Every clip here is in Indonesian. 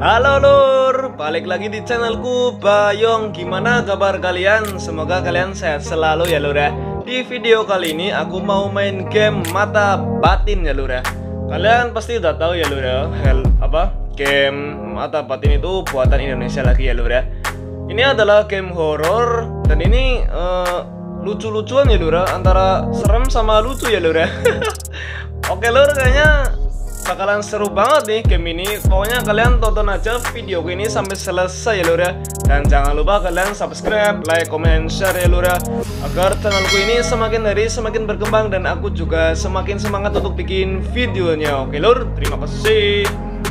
Halo lur, balik lagi di channelku Bayong. Gimana kabar kalian? Semoga kalian sehat selalu ya lur ya. Di video kali ini aku mau main game Mata Batin ya lur ya. Kalian pasti udah tahu ya lur ya, game Mata Batin itu buatan Indonesia lagi ya lur ya. Ini adalah game horor dan ini lucu-lucuan ya lur ya, antara serem sama lucu ya lur ya. Oke lur, kayaknya bakalan seru banget nih game ini. Pokoknya kalian tonton aja video ini sampai selesai ya lur ya. Dan jangan lupa kalian subscribe, like, comment, share ya lur ya, agar channelku ini semakin hari semakin berkembang dan aku juga semakin semangat untuk bikin videonya. Oke lur, terima kasih.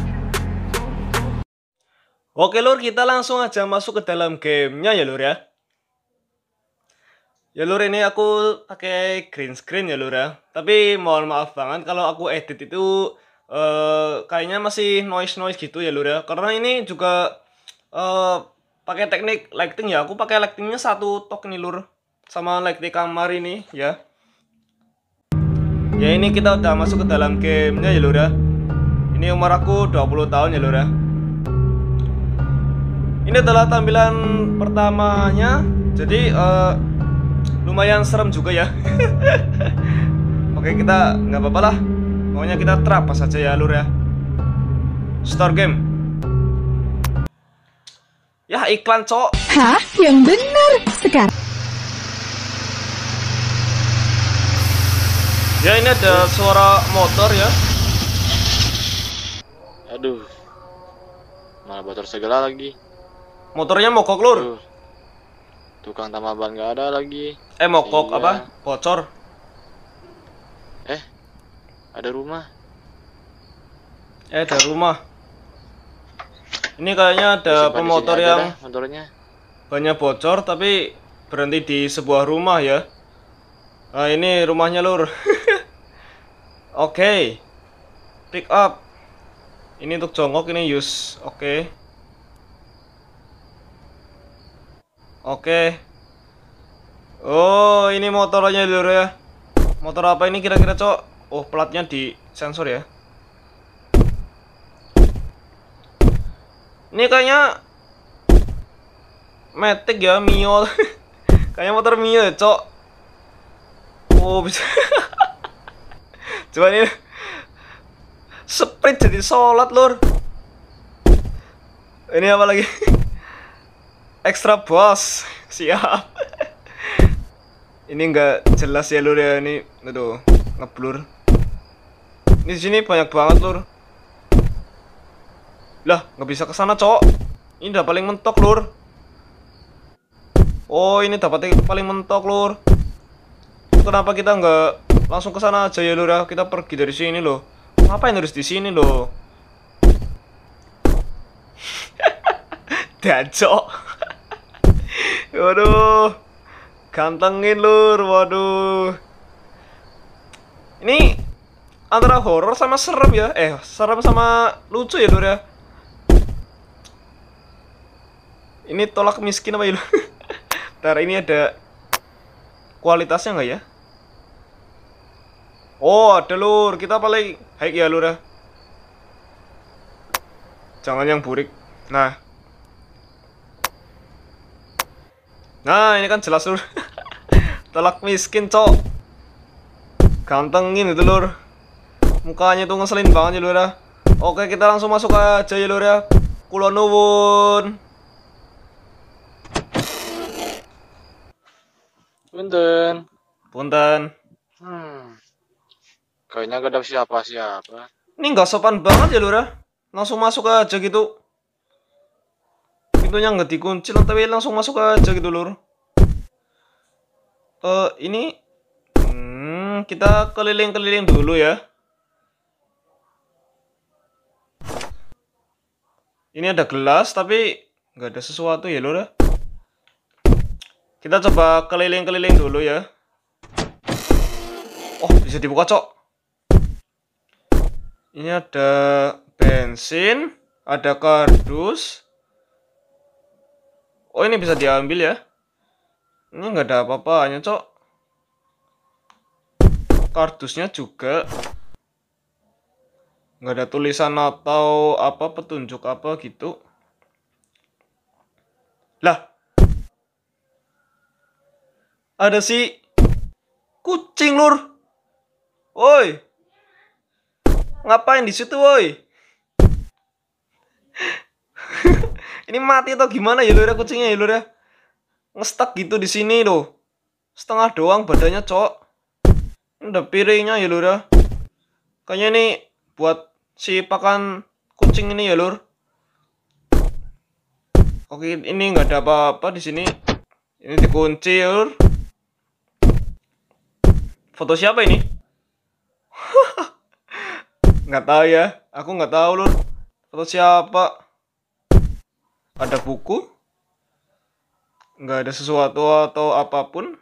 Oke lur, kita langsung aja masuk ke dalam gamenya ya lur ya. Ya lur, ini aku pakai green screen ya lur ya. Tapi mohon maaf banget kalau aku edit itu kayaknya masih noise gitu ya lur ya. Karena ini juga pakai teknik lighting ya. Aku pakai lightingnya 1 tok nih lur, sama lighting kamar ini ya. Ya ini kita udah masuk ke dalam gamenya ya lur ya. Ini umur aku 20 tahun ya lur ya. Ini adalah tampilan pertamanya. Jadi lumayan serem juga ya. Oke, kita nggak apa-apa lah. Pokoknya kita terappas saja ya lur ya. Start game. Ya iklan cok. Hah? Yang benar sekarang. Ya ini ada suara motor ya. Aduh, malah motor segala lagi. Motornya mogok lur. Tukang tambal ban nggak ada lagi. Mogok Iya. apa? Bocor. Ada rumah. Ada rumah. Ini kayaknya ada Simpan di pemotor sini aja yang dah motornya. banyak bocor tapi berhenti di sebuah rumah ya. Nah ini rumahnya lur. Oke. Pick up. Ini untuk jongkok, ini use. Oke. Oke. Oh ini motornya lur ya. Motor apa ini kira-kira cok? Oh platnya di sensor ya. Ini kayaknya Matic ya, Mio. Kayaknya motor Mio ya cok. Oh bisa. Coba ini sprint jadi sholat lur. Ini apa lagi? Extra boss. Siap. Ini nggak jelas ya lur ya, ini aduh ngeblur. Ini di sini banyak banget lur. Lah nggak bisa ke sana cok. Ini udah paling mentok lur. Oh ini dapat paling mentok lur. Kenapa kita nggak langsung ke sana aja ya lur ya? Kita pergi dari sini loh. Ngapain harus di sini loh? Dacok. Waduh, gantengin lur. Waduh. Ini antara horor sama serem ya. Serem sama lucu ya lur ya. Ini tolak miskin apa ya lur? Ntar ini ada kualitasnya nggak ya? Oh ada lur, kita paling high ya lur ya. Jangan yang burik. Nah ini kan jelas lur. Tolak miskin cok. Gantengin itu lur. Mukanya tuh ngeselin banget ya lur ya. Oke kita langsung masuk aja ya lur ya. Kulon nuwun. Punten. Kayaknya gak ada siapa-siapa. Ini nggak sopan banget ya lur ya. Langsung masuk aja gitu. Pintunya nggak dikunci tapi langsung masuk aja gitu lur. Ini kita keliling-keliling dulu ya. Ini ada gelas tapi nggak ada sesuatu ya lur ya. Kita coba keliling-keliling dulu ya. Oh bisa dibuka cok. Ini ada bensin, ada kardus. Oh ini bisa diambil ya. Ini nggak ada apa-apanya cok. Kardusnya juga. Nggak ada tulisan atau apa petunjuk apa gitu. Lah, ada si kucing lur. Woi, ngapain di situ woi? Ini mati atau gimana ya lur ya kucingnya ya lur ya? Ngestak gitu di sini loh. Setengah doang badannya, cok. Ini udah piringnya ya lur ya. Kayaknya ini buat si pakan kucing ini ya lur. Oke, ini nggak ada apa-apa di sini. Ini dikunci ya lur. Foto siapa ini? Nggak tahu ya. Aku nggak tahu lur. Foto siapa? Ada buku? Nggak ada sesuatu atau apapun.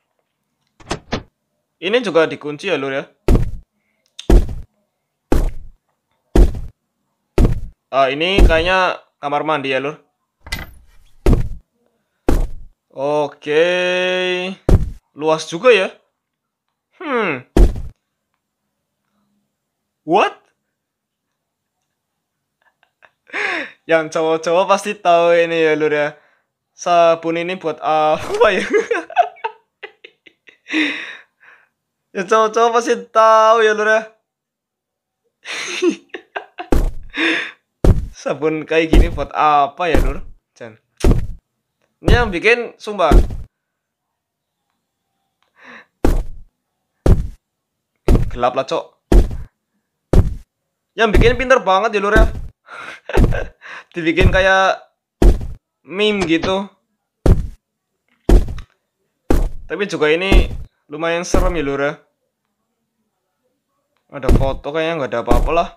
Ini juga dikunci ya lur ya. Ini kayaknya kamar mandi ya lur. Oke. Luas juga ya. What? Yang cowok-cowok pasti tahu ini ya lur ya. Sabun ini buat apa ya? Ya cowok-cowok pasti tahu ya lur ya. Sabun kayak gini buat apa ya lur? Jan. Ini yang bikin sumpah. Gelap lah cok. Yang bikin pinter banget ya lur ya. Dibikin kayak meme gitu. Tapi juga ini lumayan serem ya lur ya. Ada foto kayaknya nggak ada apa-apa lah.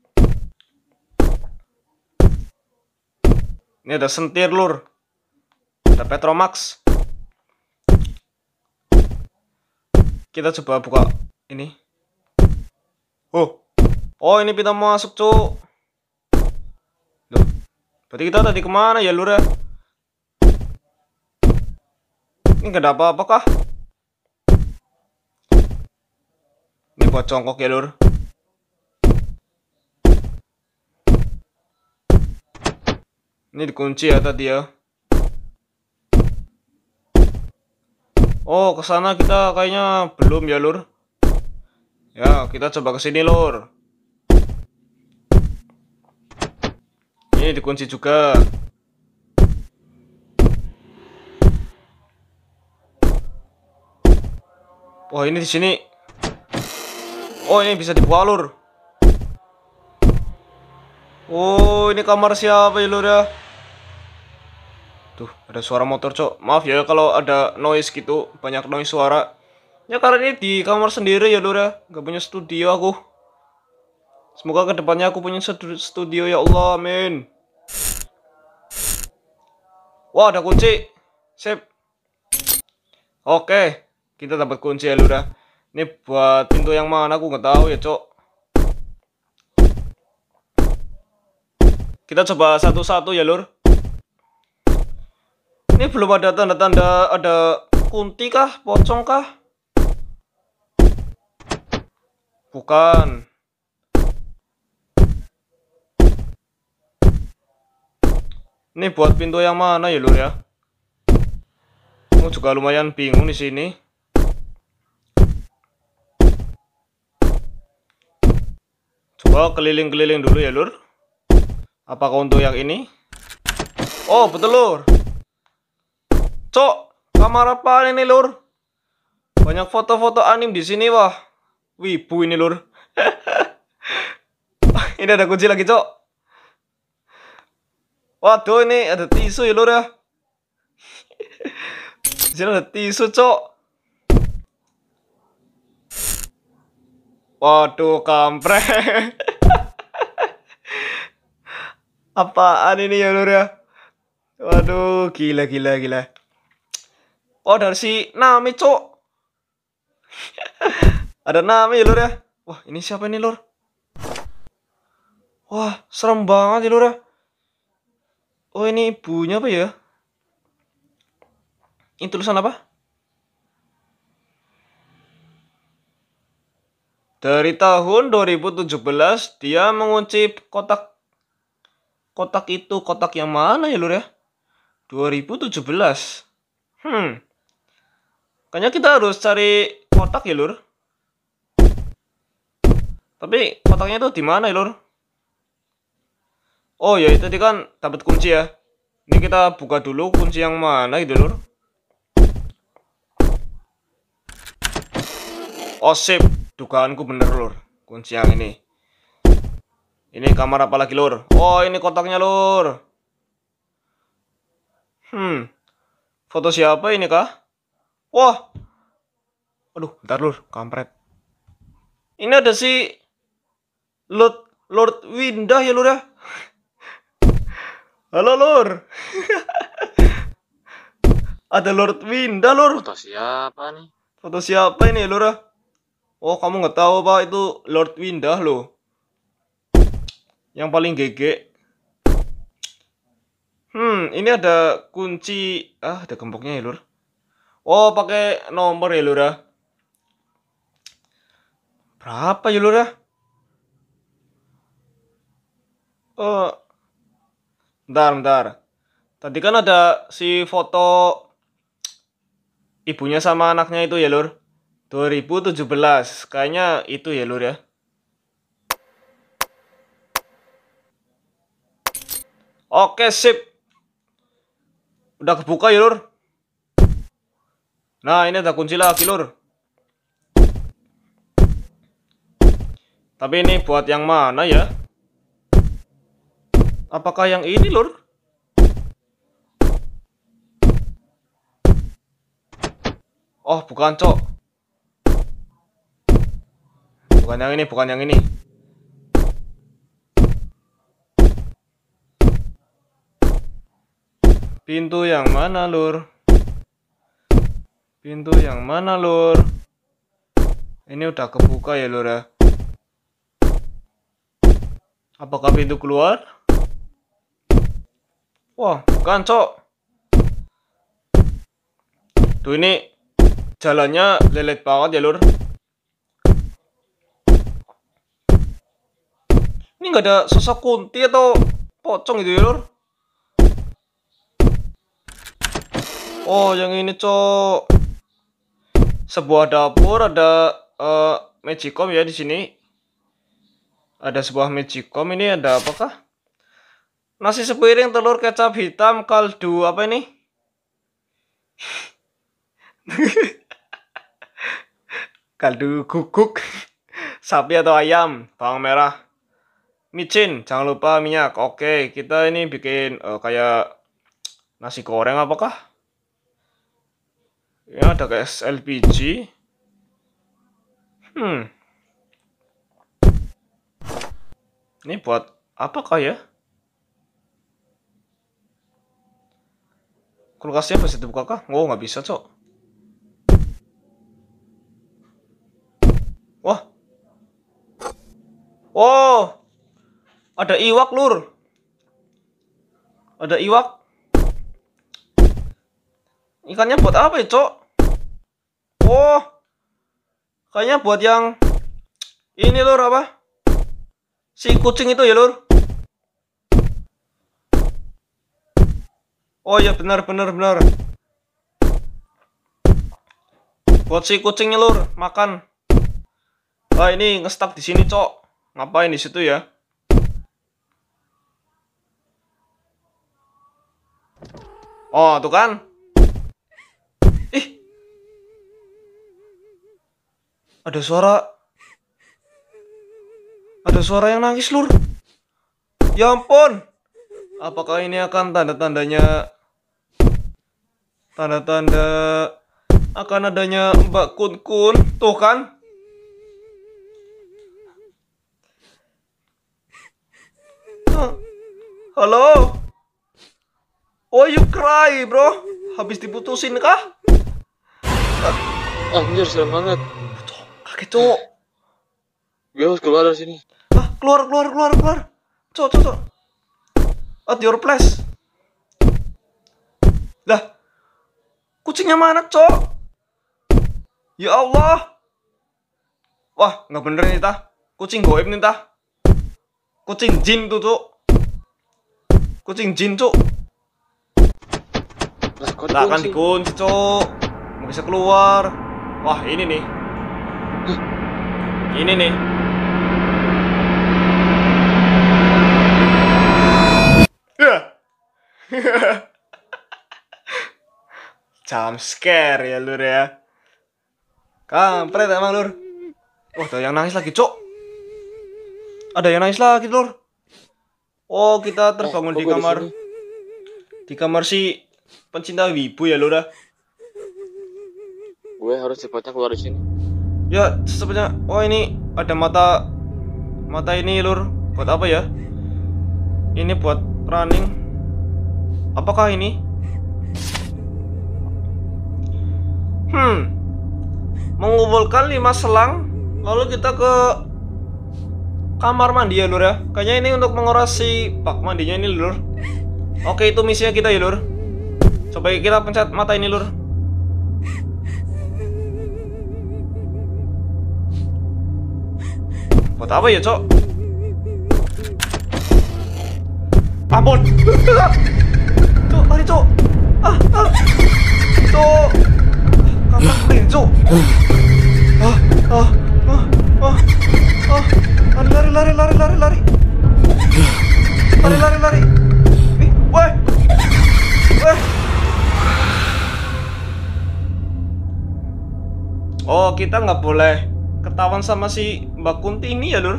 Ini ada sentir lur. Ada Petromax. Kita coba buka ini. Oh ini pintu masuk cuk. Loh, berarti kita tadi kemana ya lur ya? Ini gak ada apa-apa kah? Ini buat jongkok ya lur. Ini dikunci ya tadi ya. Oh kesana kita kayaknya belum ya lur. Ya kita coba kesini lur. Ini dikunci juga. Wah ini di sini. Oh ini bisa dibuka lur. Oh ini kamar siapa ya lur ya? Tuh ada suara motor cok. Maaf ya kalau ada noise gitu, banyak noise suara. Ya karena ini di kamar sendiri ya lur ya. Gak punya studio aku. Semoga kedepannya aku punya studio ya Allah, amin. Wah ada kunci. Sip. Oke, kita dapat kunci ya lur ya. Ini buat pintu yang mana aku nggak tahu ya cok. Kita coba satu-satu ya lur. Ini belum ada tanda-tanda ada kunti kah, pocong kah? Bukan. Ini buat pintu yang mana ya lur ya? Aku juga lumayan bingung di sini. Coba keliling-keliling dulu ya lur. Apakah untuk yang ini? Oh betul lur. Cok, kamar apa ini lur? Banyak foto-foto anim di sini wah. Wibu ini lur. Ini ada kunci lagi cok. Waduh ini ada tisu ya lur ya. Di sini ada tisu cok. Waduh kampret. Apaan ini ya lur ya? Waduh gila. Oh dari si Nami cok. Ada Nami ya lur ya. Wah ini siapa ini lur? Wah serem banget ya lur ya. Oh ini ibunya apa ya? Ini tulisan apa? Dari tahun 2017 dia mengunci kotak itu. Kotak yang mana ya lur ya? 2017. Kayaknya kita harus cari kotak ya lur. Tapi kotaknya itu di mana ya lur? Oh ya itu tadi kan dapat kunci ya. Ini kita buka dulu kunci yang mana gitu lur. Oh sip, dugaanku bener lur. Kunci yang ini. Ini kamar apa lagi lur? Oh ini kotaknya lur. Foto siapa ini kah? Wah. Aduh, bentar lur, kampret. Ini ada si Lord Windah ya lur ya. Halo lur. Ada Lord Windah lur. Foto siapa nih? Foto siapa ini lur ya? Oh kamu nggak tahu pak itu Lord Windah loh. Yang paling GG. Ini ada kunci. Ada gemboknya ya lur. Oh pakai nomor ya lur ya. Berapa ya lur ya? Bentar. Tadi kan ada si foto ibunya sama anaknya itu ya lur. 2017. Kayaknya itu ya lur ya. Oke sip. Udah kebuka ya lur. Nah ini ada kunci lagi lur. Tapi ini buat yang mana ya? Apakah yang ini lur? Oh bukan cok. Bukan yang ini. Pintu yang mana lur? Ini udah kebuka ya lur ya. Apakah pintu keluar? Wah bukan cok. Tuh ini jalannya lelet banget ya lur. Ini nggak ada sosok kunti atau pocong gitu ya lur. Oh yang ini cok. Sebuah dapur ada magicom ya di sini. Ada sebuah magicom. Ini ada apakah? Nasi sepiring, telur, kecap hitam, kaldu apa ini? Kaldu guguk. Sapi atau ayam, bawang merah, micin, jangan lupa minyak. Oke, kita ini bikin kayak nasi goreng apakah? Ya ada gas LPG. Ini buat apakah ya? Kulkasnya bisa dibuka kah? Oh nggak bisa cok. Wah. Oh. Ada iwak lur. Ada iwak. Ikannya buat apa ya cok? Oh. Kayaknya buat yang ini lur apa? Si kucing itu ya lur. Oh ya benar. Buat si kucingnya lur, makan. Ini ngestak di sini cok. Ngapain di situ ya? Oh tuh kan. Ada suara yang nangis lur. Ya ampun. Apakah ini akan tanda-tanda akan adanya Mbak Kun? Tuh kan. Halo. Oh you cry bro. Habis diputusin kah? Anjir serem banget. Kaget cok. Gue harus keluar dari sini. Keluar. Cok. At your place. Lah. Kucingnya mana cok? Ya Allah. Wah, nggak bener nih, Tah. Kucing goib nih, Tah. Kucing jin tuh, Cuk. Kucing jin, Cuk. Lah kan dikunci, Cuk. Nggak bisa keluar. Wah, ini nih. Ini nih. Ya. Jump scare ya, Lur ya. Kampret emang, Lur. Wah, ada yang nangis lagi, Cok. Ada yang nangis lagi, Lur. Oh, kita terbangun di kamar. Di kamar si pencinta wibu ya, Lur ya. Gue harus cepatnya keluar dari sini. Ya, secepatnya. Oh, ini ada mata ini, Lur. Buat apa ya? Ini buat running. Apakah ini? Mengumpulkan 5 selang, lalu kita ke kamar mandi ya, Lur ya. Kayaknya ini untuk menguras si bak mandinya ini, Lur. Oke, itu misinya kita ya, Lur. Coba kita pencet mata ini, Lur. Buat apa ya, Cok? Ampun. Cok, lari, Cok. Cok. Kapan beli, Cok? Lari. Lari. Woi. Oh, kita nggak boleh ketahuan sama si Mbak Kunti ini ya, Lur.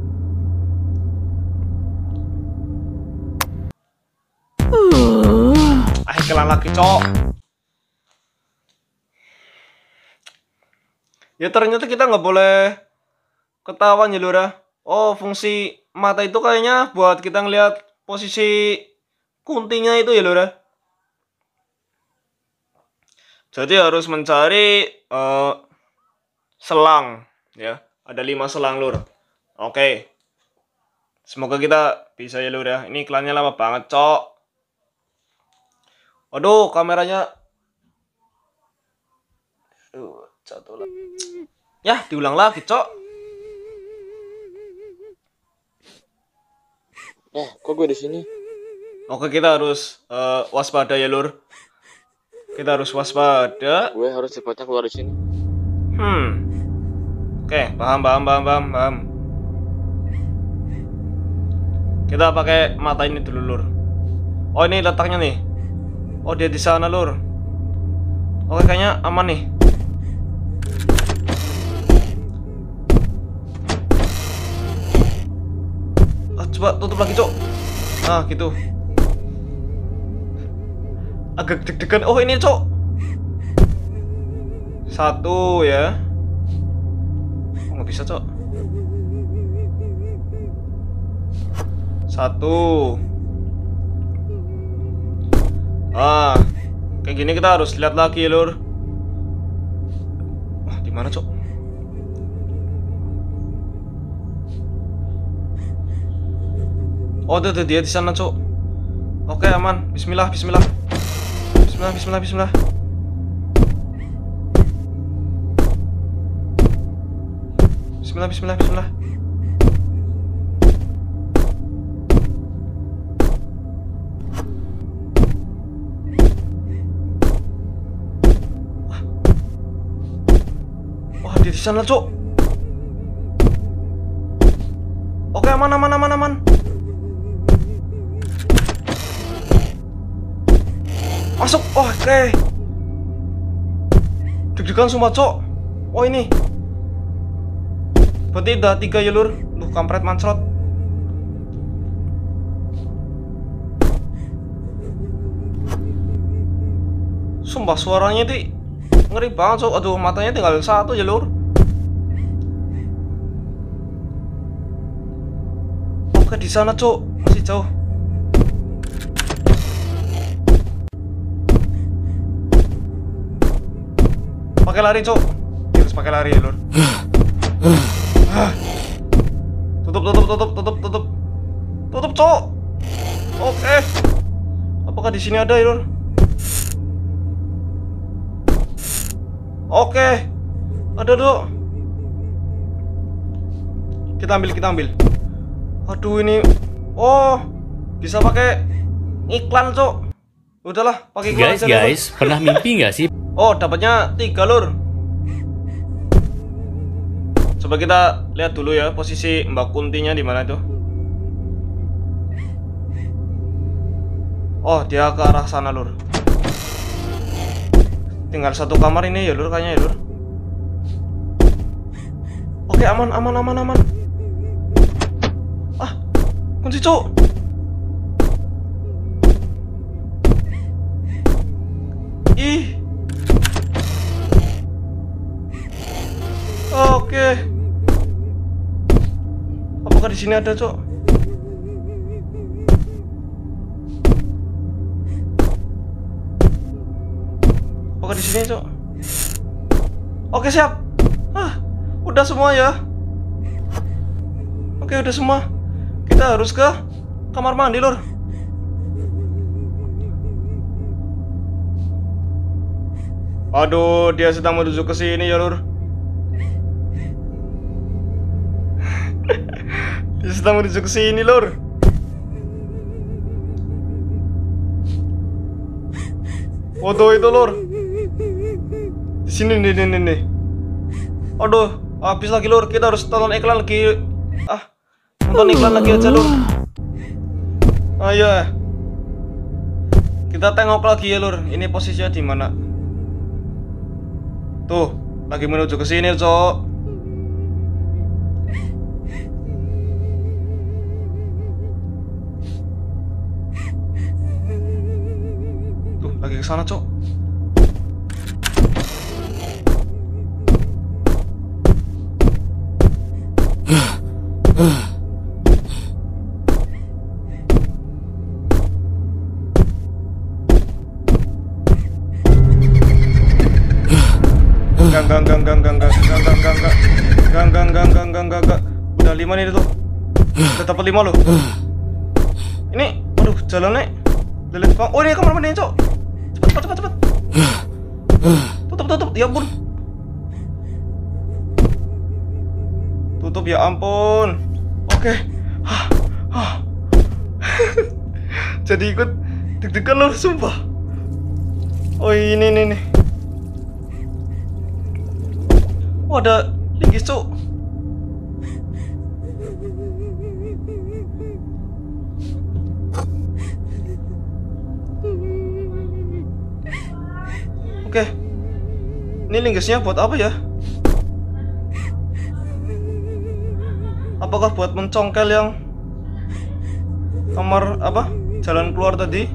Kelan lagi, Cok. Ya ternyata kita nggak boleh ketahuan ya, Lur ya. Oh, fungsi mata itu kayaknya buat kita ngelihat posisi kuntinya itu ya, Lur ya. Jadi harus mencari selang ya. Ada 5 selang, Lur. Oke. Semoga kita bisa ya, Lur ya. Ini iklannya lama banget, Cok. Aduh, kameranya. Satu lagi. Ya, diulang lagi, Cok. Kok gue di sini? Oke, kita harus waspada ya, Lur. Kita harus waspada. Gue harus cepatnya keluar dari sini. Oke, paham. Kita pakai mata ini dulu, Lur. Oh, ini letaknya nih. Oh, dia di sana, Lur. Oke, kayaknya aman nih. Coba tutup lagi, Cok. Nah, gitu. Agak deg-degan. Oh, ini, Cok. 1 ya. Oh, nggak bisa, Cok. 1. Kayak gini kita harus lihat lagi, Lur. Wah, di mana, Cok? Oh, tuh dia di sana, Cok. Oke, aman. Bismillah. Bismillah. Wah, dia di sana, Cok. Oke, aman. Masuk. Oh, oke. Deg-degan semua, Cok. Oh, ini. Berarti udah 3 ya, Lur. Duh, kampret mancrot. Sumpah suaranya itu ngeri banget, Cok. Aduh, matanya tinggal 1 ya, Lur. Oke, di sana, Cok. Masih jauh. Pakai lari, Cok. Harus pakai lari ya, Lur. Tutup, Cok. Oke. Apakah di sini ada ya, Lur? Oke. Ada, Dok. Kita ambil. Aduh ini. Oh, bisa pakai iklan, Cok. Udahlah, pakai iklan aja. Guys, pernah mimpi nggak sih? Oh, dapatnya 3, Lur. Coba kita lihat dulu ya posisi Mbak Kuntinya di mana itu. Oh, dia ke arah sana, Lur. Tinggal satu kamar ini ya, Lur, kayaknya ya, Lur. Oke, aman. Ah, kunci, Cok. Ih. Oke. Apakah di sini ada, Cok? Apakah di sini, Cok? Oke, siap. Udah semua ya. Oke, udah semua. Kita harus ke kamar mandi, Lur. Aduh, dia sedang menuju ke sini ya, Lur. Dia sedang menuju ke sini, Lur. Foto itu, Lur. Di sini nih. Aduh, habis lagi, Lur. Kita harus tonton iklan lagi. Nonton iklan lagi aja, Lur. Ayo. Kita tengok lagi ya, Lur. Ini posisinya di mana? Tuh, lagi menuju ke sini, Cok. Tuh, lagi ke sana, Cok. Enggak. Udah 5 nih tuh. Udah dapat 5 loh. Ini, aduh, jalannya lelet banget. Oh, ini kamar mandinya, Cok. Cepat. Tutup. Ya ampun. Tutup, ya ampun. Oke. Jadi ikut deg-degan, Lur, sumpah. Oh, ini. Oh, ada linggis, Cok. Oke. Ini linggisnya buat apa ya? Apakah buat mencongkel yang kamar apa? Jalan keluar tadi?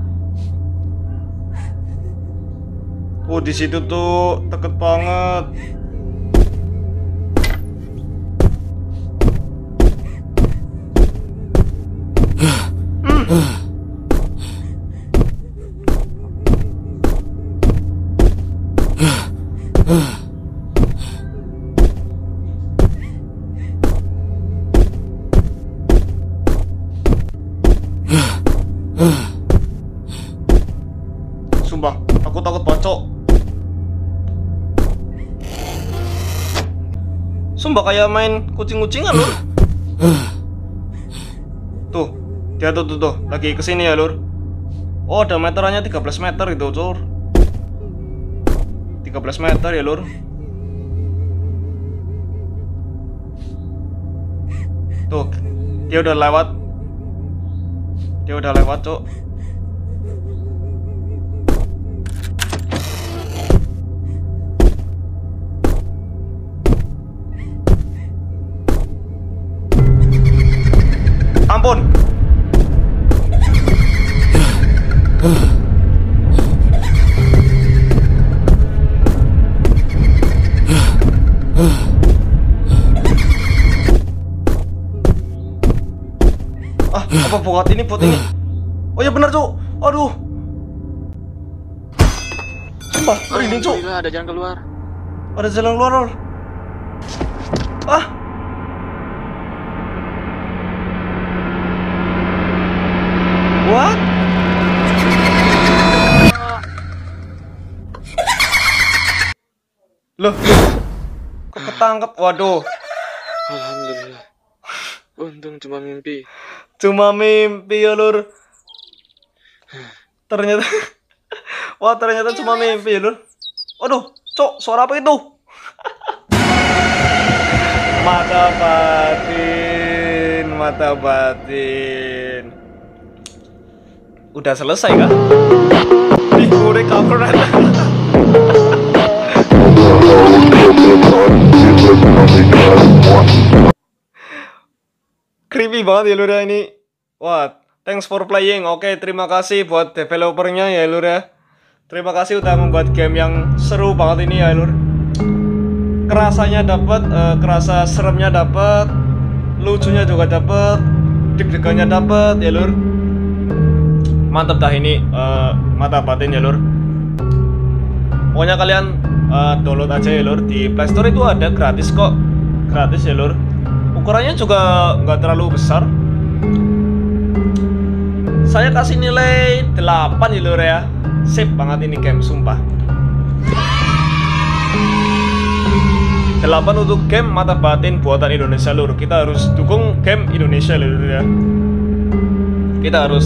Oh, di situ tuh deket banget. Sumpah, aku takut bacok. Sumpah kayak main kucing-kucingan, Lur. Tuh, dia tuh lagi kesini ya, Lur. Oh, ada meterannya 13 meter itu, Lur. 13 meter ya, Lur. Tuh, dia udah lewat. Cok. Ampun. Apa buat ini? Oh ya benar, Cok. Aduh. Sumpah, merinding, Cok. Ada jalan keluar. Ada jalan keluar, Lur. What? Loh, kok ketangkep? Waduh. Alhamdulillah. Untung cuma mimpi. Cuma mimpi ya lur. Ternyata wah ternyata cuma mimpi ya lur. Aduh, cok, suara apa itu? Mata batin, mata batin. Udah selesai kah? Ih, udah cover. Creepy banget ya lur ya ini. Wah, thanks for playing. Oke, terima kasih buat developernya ya lur ya. Terima kasih udah membuat game yang seru banget ini ya lur. Kerasanya dapat, kerasa seremnya dapat, lucunya juga dapat, deg-degannya dapat ya lur. Mantap dah ini, mata batin ya lur. Pokoknya kalian download aja ya lur, di Play Store itu ada gratis kok, gratis ya lur. Ukurannya juga nggak terlalu besar. Saya kasih nilai 8 ya lur ya. Sip banget ini game, sumpah. 8 untuk game Mata Batin buatan Indonesia lur. Kita harus dukung game Indonesia lur ya. Kita harus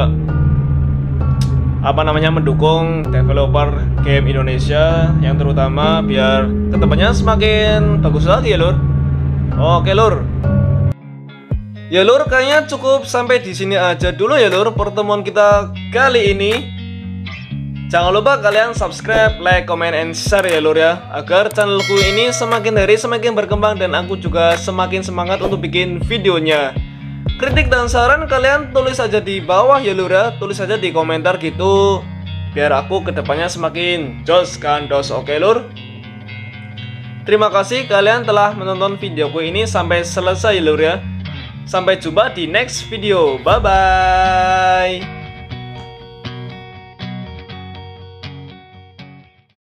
mendukung developer game Indonesia yang terutama biar kedepannya semakin bagus lagi ya lur. Oke lur. Ya lur, kayaknya cukup sampai di sini aja dulu ya lur pertemuan kita kali ini. Jangan lupa kalian subscribe, like, comment, and share ya lur ya, agar channelku ini semakin hari semakin berkembang dan aku juga semakin semangat untuk bikin videonya. Kritik dan saran kalian tulis aja di bawah ya lur ya, tulis aja di komentar gitu, biar aku kedepannya semakin jos kan dos. Oke lur. Terima kasih kalian telah menonton videoku ini sampai selesai lur ya. Sampai jumpa di next video. Bye bye.